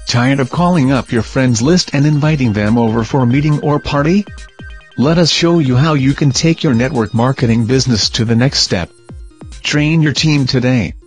Tired of calling up your friends list and inviting them over for a meeting or party? Let us show you how you can take your network marketing business to the next step. Train your team today.